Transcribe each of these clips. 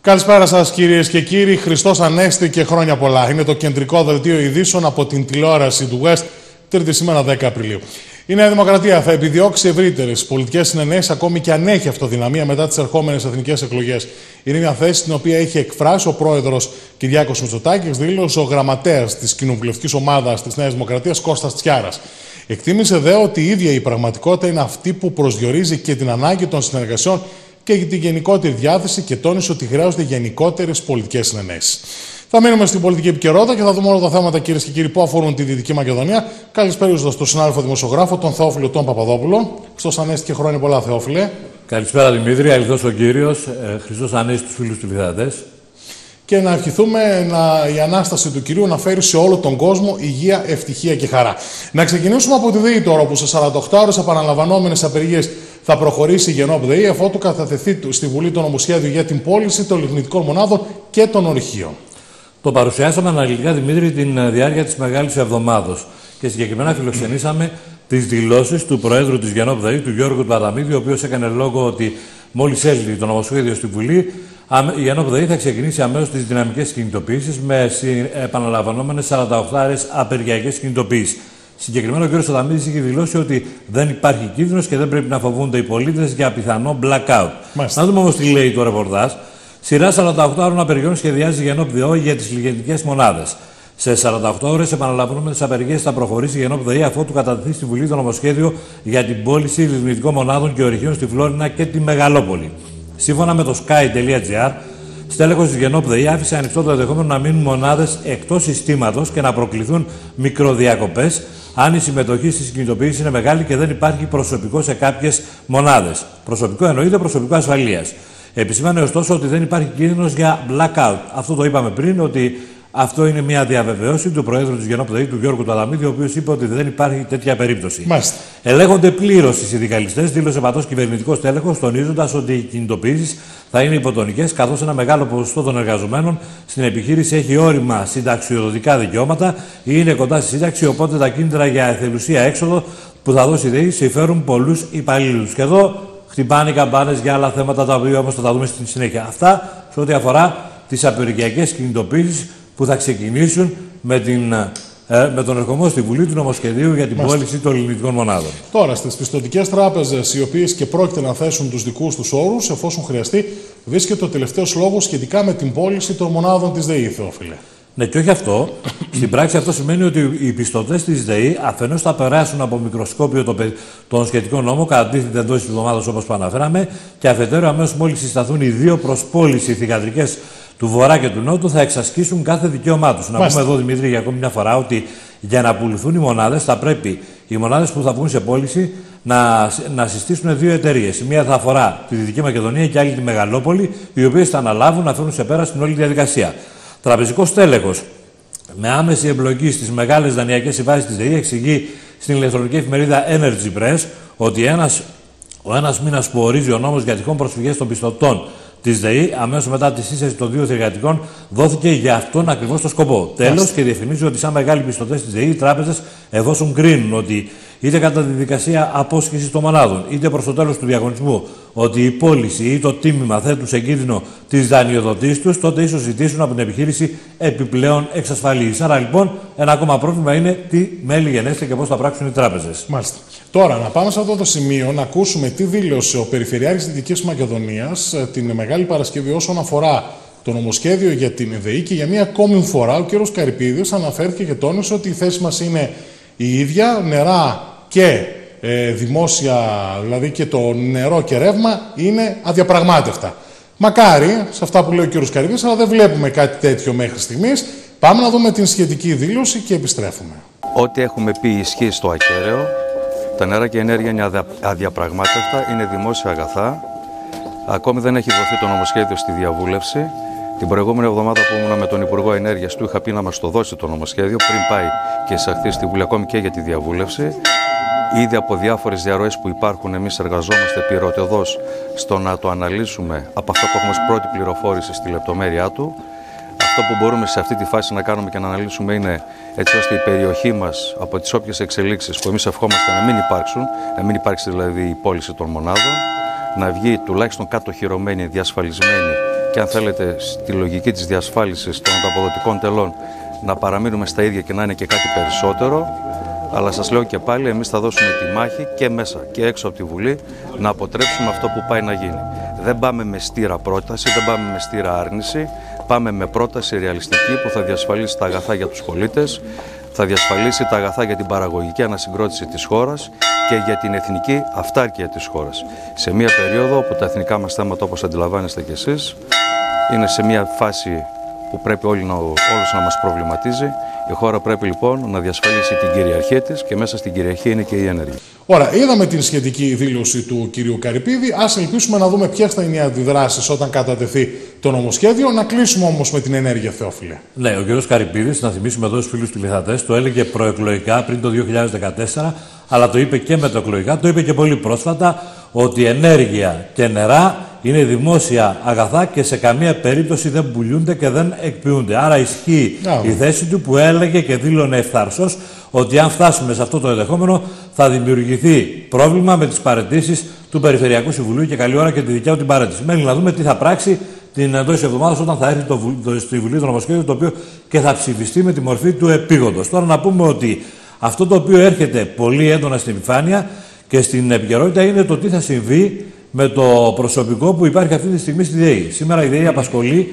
Καλησπέρα σας κυρίες και κύριοι. Χριστός Ανέστη και χρόνια πολλά. Είναι το κεντρικό δελτίο ειδήσεων από την τηλεόραση του West, Τρίτη σήμερα 10 Απριλίου. Η Νέα Δημοκρατία θα επιδιώξει ευρύτερες πολιτικές συνενέσεις, ακόμη και αν έχει αυτοδυναμία μετά τις ερχόμενες εθνικές εκλογές. Είναι μια θέση την οποία έχει εκφράσει ο πρόεδρος Κυριάκος Μητσοτάκης, δήλωσε ο γραμματέας της κοινοβουλευτικής ομάδας της Νέας Δημοκρατίας Κώστας Τσιάρας. Εκτίμησε δε ότι η ίδια η πραγματικότητα είναι αυτή που προσδιορίζει και την ανάγκη των συνεργασιών και για την γενικότερη διάθεση και τόνισε ότι χρειάζονται γενικότερες πολιτικές συνενέσεις. Θα μείνουμε στην πολιτική επικαιρότητα και θα δούμε όλα τα θέματα, κυρίες και κύριοι, που αφορούν τη Δυτική Μακεδονία. Καλησπέρα στον συνάδελφο δημοσιογράφο, τον Θεόφιλο τον Παπαδόπουλο. Χριστός Ανέστη και χρόνια πολλά, Θεόφιλε. Καλησπέρα Δημήτρη, αληθώς ο κύριος. Χριστός Ανέστη στους φίλους τηλεθεατές. Και να ευχηθούμε η Ανάσταση του Κυρίου να φέρει σε όλο τον κόσμο υγεία, ευτυχία και χαρά. Να ξεκινήσουμε από τη ΔΕΗ τώρα, που σε 48 ώρες επαναλαμβανόμενες απεργίες θα προχωρήσει η ΓΕΝΟΠ ΔΕΗ, αφότου κατατεθεί στη Βουλή το νομοσχέδιο για την πώληση των λιγνητικών μονάδων και των ορυχείων. Το παρουσιάσαμε αναλυτικά, Δημήτρη, την διάρκεια της Μεγάλης Εβδομάδος και συγκεκριμένα φιλοξενήσαμε τις δηλώσεις του Προέδρου της ΓΕΝΟΠ ΔΕΗ, του Γιώργου Αδαμίδη, ο οποίος έκανε λόγο ότι μόλις έλθει το νομοσχέδιο στη Βουλή, η ΓΕΝΟΠ ΔΕΗ θα ξεκινήσει αμέσως τις δυναμικές κινητοποιήσεις με επαναλαμβανόμενες 48 απεργιακές κινητοποιήσεις. Συγκεκριμένα, ο κ. Αδαμίδης είχε δηλώσει ότι δεν υπάρχει κίνδυνος και δεν πρέπει να φοβούνται οι πολίτες για πιθανό blackout. Να δούμε όμως τι λέει το ρεπορτάζ. Σειρά 48 ώρων απεργιών σχεδιάζει η ΓΕΝΟΠ ΔΕΗ για τις λιγνητικές μονάδες. Σε 48 ώρες επαναλαμβανόμενες απεργίες θα προχωρήσει η ΓΕΝΟΠ ΔΕΗ αφότου κατατεθεί στη Βουλή το νομοσχέδιο για την πώληση λιγνητικών μονάδων και ορυχείων στη Φλόρινα και τη Μεγαλόπολη. Σύμφωνα με το sky.gr, στέλεχος της ΓΕΝΟΠ ΔΕΗ άφησε ανοιχτό το ενδεχόμενο να μείνουν μονάδες εκτός συστήματος και να προκληθούν μικροδιακοπές αν η συμμετοχή στις κινητοποιήσεις είναι μεγάλη και δεν υπάρχει προσωπικό σε κάποιες μονάδες. Προσωπικό εννοείται προσωπικό ασφαλείας. Επισημάνε ωστόσο ότι δεν υπάρχει κίνδυνος για blackout. Αυτό το είπαμε πριν, ότι αυτό είναι μια διαβεβαίωση του Προέδρου της ΓΕΝΟΠ ΔΕΗ, του Γιώργου του Αδαμίδη, ο οποίος είπε ότι δεν υπάρχει τέτοια περίπτωση. Μάλιστα. Ελέγχονται πλήρως οι συνδικαλιστές, δήλωσε πατός κυβερνητικός τέλεχος, τονίζοντας ότι οι κινητοποιήσεις θα είναι υποτονικές, καθώς ένα μεγάλο ποσοστό των εργαζομένων στην επιχείρηση έχει όρημα συνταξιοδοτικά δικαιώματα ή είναι κοντά στη σύνταξη, οπότε τα κίνητρα για εθελουσία έξοδο που θα δώσει η ΔΕΗ συμφέρουν πολλούς υπαλλήλους. Και εδώ χτυπάνε οι καμπάνες για άλλα θέματα, τα οποία όμως θα τα δούμε στην συνέχεια. Αυτά σε ό,τι αφορά τις απεργιακές κινητοποιήσεις που θα ξεκινήσουν με τον ερχομό στη Βουλή του νομοσχεδίου για την πώληση των λιγνητικών μονάδων. Τώρα, στις πιστωτικές τράπεζες, οι οποίες και πρόκειται να θέσουν τους δικούς τους όρους, εφόσον χρειαστεί, βρίσκεται ο τελευταίος λόγος σχετικά με την πώληση των μονάδων της ΔΕΗ, Θεόφιλε. Ναι, και όχι αυτό. Στην πράξη, αυτό σημαίνει ότι οι πιστωτές της ΔΕΗ αφενός θα περάσουν από μικροσκόπιο τον σχετικό νόμο, κατατίθεται εντός της εβδομάδας όπως αναφέραμε, και αφετέρου, αμέσως μόλις συσταθούν οι δύο προς πώληση θυγατρικές του Βορρά και του Νότου, θα εξασκήσουν κάθε δικαίωμά τους. Να πούμε εδώ, Δημήτρη, για ακόμη μια φορά, ότι για να πουληθούν οι μονάδες, θα πρέπει οι μονάδες που θα βγουν σε πώληση να συστήσουν δύο εταιρείες. Η μία θα αφορά τη Δυτική Μακεδονία και άλλη τη Μεγαλόπολη, οι οποίες θα αναλάβουν να φέρουν σε πέρα στην όλη διαδικασία. Τραπεζικός τέλεχος με άμεση εμπλοκή στις μεγάλες δανειακές συμβάσεις της ΔΕΗ εξηγεί στην ηλεκτρονική εφημερίδα Energy Press ότι ο ένας μήνας που ορίζει ο νόμος για τυχόν προσφυγές των πιστωτών της ΔΕΗ αμέσως μετά τη σύσταση των δύο θυγατρικών δόθηκε για αυτόν ακριβώς το σκοπό. Τέλος, και διευκρινίζει ότι σαν μεγάλοι πιστωτές της ΔΕΗ, οι τράπεζες, εφόσον κρίνουν ότι είτε κατά τη δικασία απόσχησης των μονάδων, είτε προς το τέλος του διαγωνισμού, ότι η πώληση ή το τίμημα θέτουν σε κίνδυνο τις δανειοδοτήσεις τους, τότε ίσως ζητήσουν από την επιχείρηση επιπλέον εξασφαλίσεις. Άρα λοιπόν, ένα ακόμα πρόβλημα είναι τι μέλη γενέστε και πώς θα πράξουν οι τράπεζες. Μάλιστα. Τώρα, να πάμε σε αυτό το σημείο να ακούσουμε τι δήλωσε ο Περιφερειάρχης της Δυτικής Μακεδονίας την Μεγάλη Παρασκευή όσον αφορά το νομοσχέδιο για την ΔΕΗ, και για μία ακόμη φορά ο κ. Καρυπίδης αναφέρθηκε και τόνισε ότι η θέση μας είναι η ίδια, νερά και δημόσια, δηλαδή και το νερό και ρεύμα είναι αδιαπραγμάτευτα. Μακάρι σε αυτά που λέει ο κ. Καρυπίδης, αλλά δεν βλέπουμε κάτι τέτοιο μέχρι στιγμής. Πάμε να δούμε την σχετική δήλωση και επιστρέφουμε. Ό,τι έχουμε πει ισχύει στο ακέραιο. Τα νερά και η ενέργεια είναι αδιαπραγμάτευτα, είναι δημόσια αγαθά. Ακόμη δεν έχει δοθεί το νομοσχέδιο στη διαβούλευση. Την προηγούμενη εβδομάδα που ήμουν με τον Υπουργό Ενέργειας, του είχα πει να μας το δώσει το νομοσχέδιο πριν πάει και εισαχθεί στη Βουλή, ακόμη και για τη διαβούλευση. Ήδη από διάφορες διαρροές που υπάρχουν, εμείς εργαζόμαστε πυρωτεδώς στο να το αναλύσουμε από αυτό που έχουμε ως πρώτη πληροφόρηση στη λεπτομέρειά του. Αυτό που μπορούμε σε αυτή τη φάση να κάνουμε και να αναλύσουμε είναι έτσι ώστε η περιοχή μας από τις όποιες εξελίξεις που εμείς ευχόμαστε να μην υπάρξουν, να μην υπάρξει δηλαδή η πώληση των μονάδων, να βγει τουλάχιστον κατοχυρωμένη, διασφαλισμένη και και αν θέλετε στη λογική της διασφάλισης των ανταποδοτικών τελών να παραμείνουμε στα ίδια και να είναι και κάτι περισσότερο. Αλλά σας λέω και πάλι, εμείς θα δώσουμε τη μάχη και μέσα και έξω από τη Βουλή να αποτρέψουμε αυτό που πάει να γίνει. Δεν πάμε με στήρα πρόταση, δεν πάμε με στήρα άρνηση, πάμε με πρόταση ρεαλιστική που θα διασφαλίσει τα αγαθά για τους πολίτες, θα διασφαλίσει τα αγαθά για την παραγωγική ανασυγκρότηση της χώρας και για την εθνική αυτάρκεια της χώρας. Σε μια περίοδο όπου τα εθνικά μας θέματα, όπως αντιλαμβάνεστε κι εσείς, είναι σε μια φάση που πρέπει όλους να μας προβληματίζει. Η χώρα πρέπει λοιπόν να διασφαλίσει την κυριαρχία της και μέσα στην κυριαρχία είναι και η ενέργεια. Ωραία, είδαμε την σχετική δήλωση του κυρίου Καρυπίδη. Ας ελπίσουμε να δούμε ποιες θα είναι οι αντιδράσεις όταν κατατεθεί το νομοσχέδιο. Να κλείσουμε όμως με την ενέργεια, Θεόφιλε. Ναι, ο κύριος Καρυπίδης, να θυμίσουμε εδώ στους φίλους τηλεθεατές, το έλεγε προεκλογικά πριν το 2014, αλλά το είπε και μεταεκλογικά, το είπε και πολύ πρόσφατα, ότι ενέργεια και νερά είναι δημόσια αγαθά και σε καμία περίπτωση δεν πουλούνται και δεν εκποιούνται. Άρα ισχύει η θέση του που έλεγε και δήλωνε ευθαρσώς ότι αν φτάσουμε σε αυτό το ενδεχόμενο θα δημιουργηθεί πρόβλημα με τις παραιτήσεις του Περιφερειακού Συμβουλίου και καλή ώρα και τη δικιά του την παραίτηση. Μένει να δούμε τι θα πράξει την εντός εβδομάδας όταν θα έρθει στη Βουλή το νομοσχέδιο, το οποίο και θα ψηφιστεί με τη μορφή του επίγοντος. Τώρα να πούμε ότι αυτό το οποίο έρχεται πολύ έντονα στην επιφάνεια και στην επικαιρότητα είναι το τι θα συμβεί με το προσωπικό που υπάρχει αυτή τη στιγμή στη ΔΕΗ. Σήμερα η ΔΕΗ απασχολεί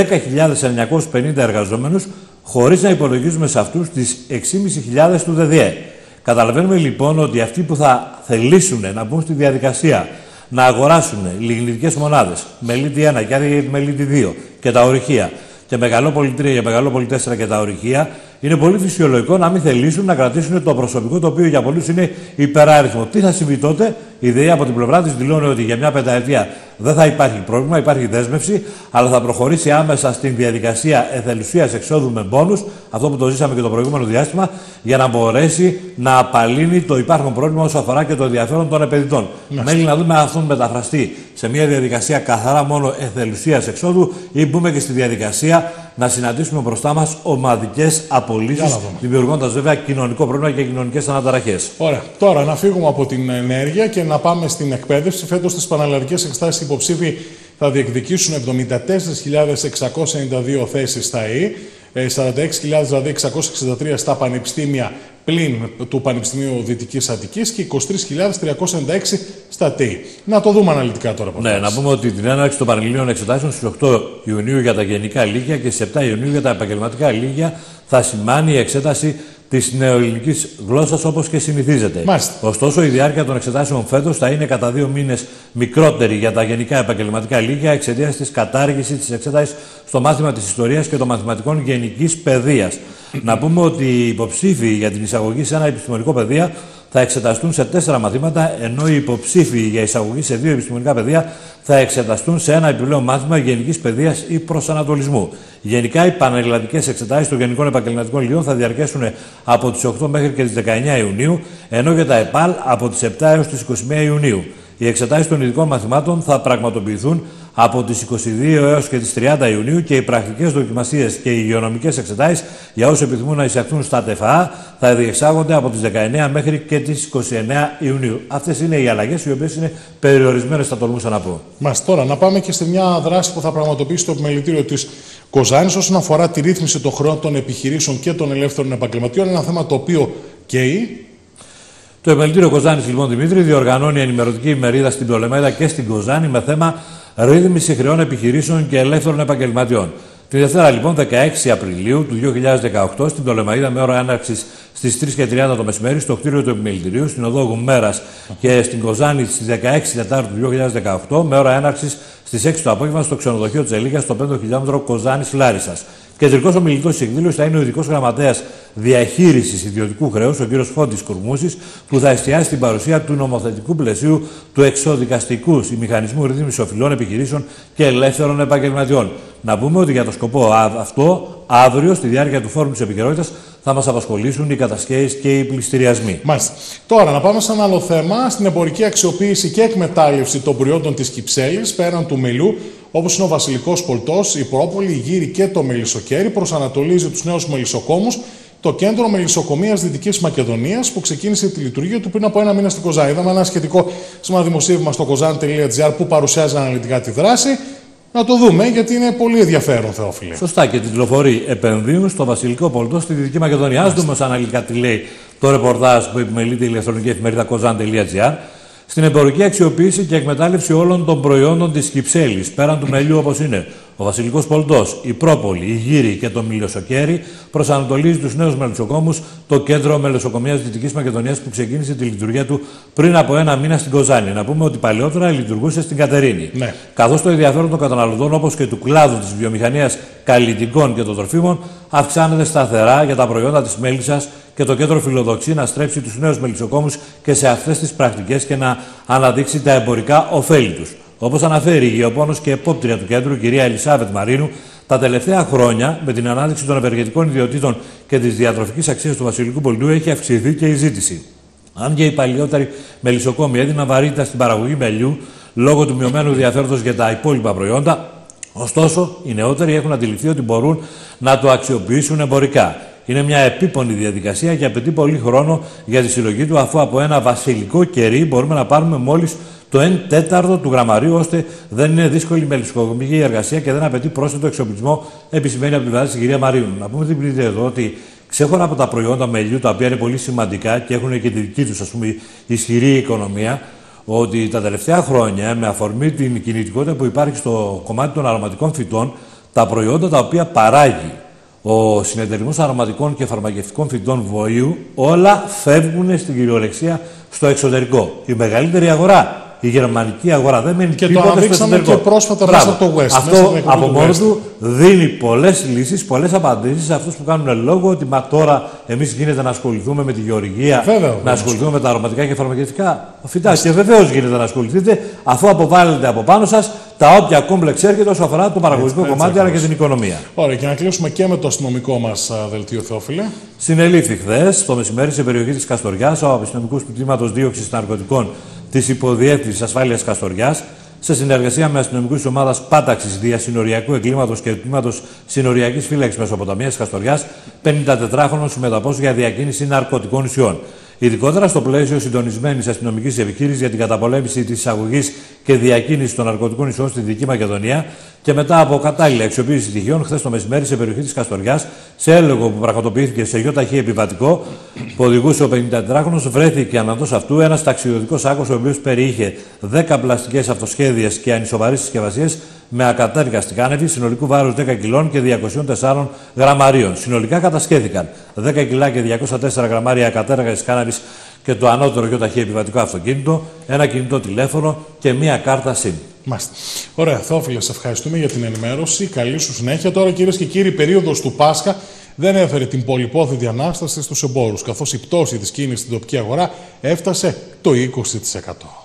10.950 εργαζόμενους, χωρίς να υπολογίζουμε σε αυτούς τις 6.500 του ΔΔΕ. Καταλαβαίνουμε λοιπόν ότι αυτοί που θα θελήσουν να μπουν στη διαδικασία να αγοράσουν λιγνητικές μονάδες, μελίτη 1 και μελίτη 2 και τα ορυχεία, και μεγαλόπολη 3 και μεγαλόπολη 4 και τα ορυχεία, είναι πολύ φυσιολογικό να μην θελήσουν να κρατήσουν το προσωπικό το οποίο για πολλούς είναι υπεράριθμο. Τι θα συμβεί τότε? Η ΔΕΗ από την πλευρά της δηλώνει ότι για μια πενταετία δεν θα υπάρχει πρόβλημα, υπάρχει δέσμευση, αλλά θα προχωρήσει άμεσα στην διαδικασία εθελουσίας εξόδου με μπόνους, αυτό που το ζήσαμε και το προηγούμενο διάστημα, για να μπορέσει να απαλύνει το υπάρχον πρόβλημα όσο αφορά και το ενδιαφέρον των επενδυτών. Μένει να δούμε αν αυτό μεταφραστεί σε μια διαδικασία καθαρά μόνο εθελουσίας εξόδου ή μπούμε και στη διαδικασία να συναντήσουμε μπροστά μας ομαδικές απολύσεις, δημιουργώντας βέβαια κοινωνικό πρόβλημα και κοινωνικές αναταραχές. Ωραία. Τώρα να φύγουμε από την ενέργεια και να πάμε στην εκπαίδευση. Φέτος στις πανελλαδικές εξετάσεις οι υποψήφοι θα διεκδικήσουν 74.692 θέσεις στα ΕΗ, 46.663 στα πανεπιστήμια πλην του Πανεπιστημίου Δυτικής Αττικής και 23.396 στα ΤΕΗ. Να το δούμε αναλυτικά τώρα. Ναι, να πούμε ότι την έναρξη των Πανελληνίων Εξετάσεων στις 8 Ιουνίου για τα γενικά λύκεια και στις 7 Ιουνίου για τα επαγγελματικά λύκεια θα σημάνει η εξέταση της νεοελληνικής γλώσσας όπως και συνηθίζεται. Μάλιστα. Ωστόσο, η διάρκεια των εξετάσεων φέτος θα είναι κατά 2 μήνες μικρότερη για τα γενικά επαγγελματικά λύκεια εξαιτίας της κατάργησης της εξέτασης στο μάθημα της ιστορίας και των μαθηματικών γενικής παιδείας. Να πούμε ότι οι υποψήφοι για την εισαγωγή σε ένα επιστημονικό πεδίο θα εξεταστούν σε 4 μαθήματα, ενώ οι υποψήφοι για εισαγωγή σε 2 επιστημονικά πεδία θα εξεταστούν σε ένα επιπλέον μάθημα γενικής παιδείας ή προσανατολισμού. Γενικά, οι πανελλαδικές εξετάσεις των γενικών επαγγελματικών λυκείων θα διαρκέσουν από τις 8 μέχρι και τις 19 Ιουνίου, ενώ για τα ΕΠΑΛ από τις 7 έως τις 21 Ιουνίου. Οι εξετάσεις των ειδικών μαθημάτων θα πραγματοποιηθούν από τις 22 έως και τις 30 Ιουνίου και οι πρακτικές δοκιμασίες και οι υγειονομικές εξετάσεις για όσους επιθυμούν να εισαχθούν στα ΤΕΦΑ θα διεξάγονται από τις 19 μέχρι και τις 29 Ιουνίου. Αυτές είναι οι αλλαγές οι οποίες είναι περιορισμένες, θα τολμούσα να πω. Τώρα να πάμε και σε μια δράση που θα πραγματοποιήσει το επιμελητήριο της Κοζάνης όσον αφορά τη ρύθμιση των χρεών των επιχειρήσεων και των ελεύθερων επαγγελματιών. Ένα θέμα το οποίο καίει. Το επιμελητήριο Κοζάνης, λοιπόν, Δημήτρη, διοργανώνει ενημερωτική ημερίδα στην Πτολεμαΐδα και στην Κοζάνη με θέμα ρύθμιση χρεών επιχειρήσεων και ελεύθερων επαγγελματιών. Τη Δευτέρα, λοιπόν, 16 Απριλίου του 2018, στην Πτολεμαΐδα, με ώρα έναρξης στις 3:30 το μεσημέρι, στο κτίριο του Επιμελητηρίου, στην οδό Γουμέρας, και στην Κοζάνη στις 16 Τετάρτου του 2018, με ώρα έναρξης στις 6 το απόγευμα, στο ξενοδοχείο της Ελίγιας, στο 5 χιλιόμετρο Κοζάνης Λάρισσας. Κεντρικός ομιλητής της εκδήλωσης θα είναι ο ειδικός γραμματέας διαχείρισης ιδιωτικού χρέους, ο κ. Φώτης Κουρμούσης, που θα εστιάσει στην παρουσία του νομοθετικού πλαισίου του εξοδικαστικού μηχανισμού ρύθμισης οφειλών επιχειρήσεων και ελεύθερων επαγγελματιών. Να πούμε ότι για το σκοπό αυτό, αύριο, στη διάρκεια του φόρουμ της επικαιρότητας, θα μας απασχολήσουν οι κατασκέσεις και οι πληστηριασμοί. Μάλιστα. Τώρα, να πάμε σε ένα άλλο θέμα, στην εμπορική αξιοποίηση και εκμετάλλευση των προϊόντων της Κυψέλης, πέραν του μελιού, όπως είναι ο βασιλικός πολτός, η πρόπολη, η γύρι και το μελισσοκέρι, προσανατολίζει τους νέους μελισσοκόμους το Κέντρο Μελισσοκομείας Δυτικής Μακεδονίας, που ξεκίνησε τη λειτουργία του πριν από 1 μήνα στην Κοζάνη. Είδαμε ένα σχετικό δημοσίευμα στο kozani.gr που παρουσιάζει αναλυτικά τη δράση. να το δούμε, γιατί είναι πολύ ενδιαφέρον, Θεόφιλε. Σωστά, και τιτλοφορεί επενδύουν στο Βασιλικό Πολτό στη Δυτική Μακεδονία. Ας δούμε αναλυτικά τι λέει το ρεπορτάζ που επιμελείται η ηλεκτρονική εφημερίδα kozan.gr. Στην εμπορική αξιοποίηση και εκμετάλλευση όλων των προϊόντων της Κυψέλης, πέραν του μελιού όπως είναι ο Βασιλικός Πολτός, η Πρόπολη, η Γύρι και το Μιλιοσοκέρι, προσανατολίζει τους νέους μελισσοκόμους το κέντρο μελισσοκομείας Δυτικής Μακεδονίας που ξεκίνησε τη λειτουργία του πριν από ένα μήνα στην Κοζάνη. Να πούμε ότι παλαιότερα λειτουργούσε στην Κατερίνη. Ναι. Καθώς το ενδιαφέρον των καταναλωτών όπως και του κλάδου της βιομηχανίας καλλιτικών και των τροφίμων αυξάνεται σταθερά για τα προϊόντα της μέλισσας και το κέντρο φιλοδοξεί να στρέψει τους νέους μελισσοκόμους και σε αυτές τις πρακτικές και να αναδείξει τα εμπορικά ωφέλη τους. Όπως αναφέρει η γεωπόνος και επόπτρια του κέντρου, κυρία Ελισάβετ Μαρίνου, τα τελευταία χρόνια, με την ανάδειξη των ευεργετικών ιδιωτήτων και της διατροφικής αξίας του Βασιλικού Πολτού, έχει αυξηθεί και η ζήτηση. Αν και οι παλιότεροι μελισσοκόμοι έδιναν βαρύτητα στην παραγωγή μελιού λόγω του μειωμένου ενδιαφέροντος για τα υπόλοιπα προϊόντα, ωστόσο οι νεότεροι έχουν αντιληφθεί ότι μπορούν να το αξιοποιήσουν εμπορικά. Είναι μια επίπονη διαδικασία και απαιτεί πολύ χρόνο για τη συλλογή του, αφού από ένα βασιλικό κερί μπορούμε να πάρουμε μόλις το 1/4 του γραμμαρίου, ώστε δεν είναι δύσκολη η μελισσοκομική εργασία και δεν απαιτεί πρόσθετο εξοπλισμό, επισημαίνει από την πλευρά της η κυρία Μαρίνου. Να πούμε την πλήρη εδώ ότι ξέχωρα από τα προϊόντα μελιού, τα οποία είναι πολύ σημαντικά και έχουν και τη δική τους ισχυρή οικονομία, ότι τα τελευταία χρόνια, με αφορμή την κινητικότητα που υπάρχει στο κομμάτι των αρωματικών φυτών, τα προϊόντα τα οποία παράγει ο Συνεταιρισμός Αρωματικών και Φαρμακευτικών Φυτών Βοήου, όλα φεύγουν στην κυριολεξία στο εξωτερικό. Η μεγαλύτερη αγορά, η γερμανική αγορά, δεν μένει και τίποτα το αναδείξαμε και πρόσφατα μέσα από το West. Αυτό από μόνο του δίνει πολλές λύσεις, πολλές απαντήσεις σε αυτούς που κάνουν λόγο ότι μα τώρα εμείς γίνεται να ασχοληθούμε με τη γεωργία, να ασχοληθούμε με τα αρωματικά και φαρμακευτικά φυτά. Και βεβαίως γίνεται να ασχοληθείτε, αφού αποβάλλετε από πάνω σας τα όποια κόμπλεξ έρχεται όσο αφορά το παραγωγικό κομμάτι αλλά και την οικονομία. Ωραία, και να κλείσουμε και με το αστυνομικό μας δελτίο, Θεόφιλε. Συνελήφθη χθες το μεσημέρι σε περιοχή της Καστοριάς από αστυνομικούς του τμήματος δίωξης ναρκωτικών της Υποδιεύθυνσης Ασφάλειας Καστοριάς, σε συνεργασία με αστυνομικούς της ομάδας πάταξης διασυνοριακού εγκλήματος και τμήματος συνοριακής φύλαξης Μεσοποταμίας Καστοριάς, 54χρονος συμμεταπός για διακίνηση ναρκωτικών ουσιών. Ειδικότερα στο πλαίσιο συντονισμένης αστυνομικής επιχείρησης για την καταπολέμηση της εισαγωγής και διακίνησης των ναρκωτικών ουσιών στη Δυτική Μακεδονία και μετά από κατάλληλη αξιοποίηση στοιχείων, χθες το μεσημέρι σε περιοχή της Καστοριάς, σε έλεγχο που πραγματοποιήθηκε σε γιοταχή επιβατικό που οδηγούσε ο 54χρονος, βρέθηκε αναντός αυτού ένας ταξιδιωτικός άκος, ο οποίος περιείχε 10 πλαστικές αυτοσχέδιες και ανισοβαρείς συσκευασίες με ακατέργαστη κάνευη συνολικού βάρους 10 κιλών και 204 γραμμαρίων. Συνολικά κατασχέθηκαν 10 κιλά και 204 γραμμάρια ακατέργαστης κάναβης και το ανώτερο γιοταχή επιβατικό αυτοκίνητο, ένα κινητό τηλέφωνο και μία κάρτα SIM. Μάλιστα. Ωραία, Θεόφιλε, σε ευχαριστούμε για την ενημέρωση. Καλή σου συνέχεια. Τώρα, κυρίες και κύριοι, η περίοδος του Πάσχα δεν έφερε την πολυπόθητη ανάσταση στους εμπόρους, καθώς η πτώση της κίνησης στην τοπική αγορά έφτασε το 20%.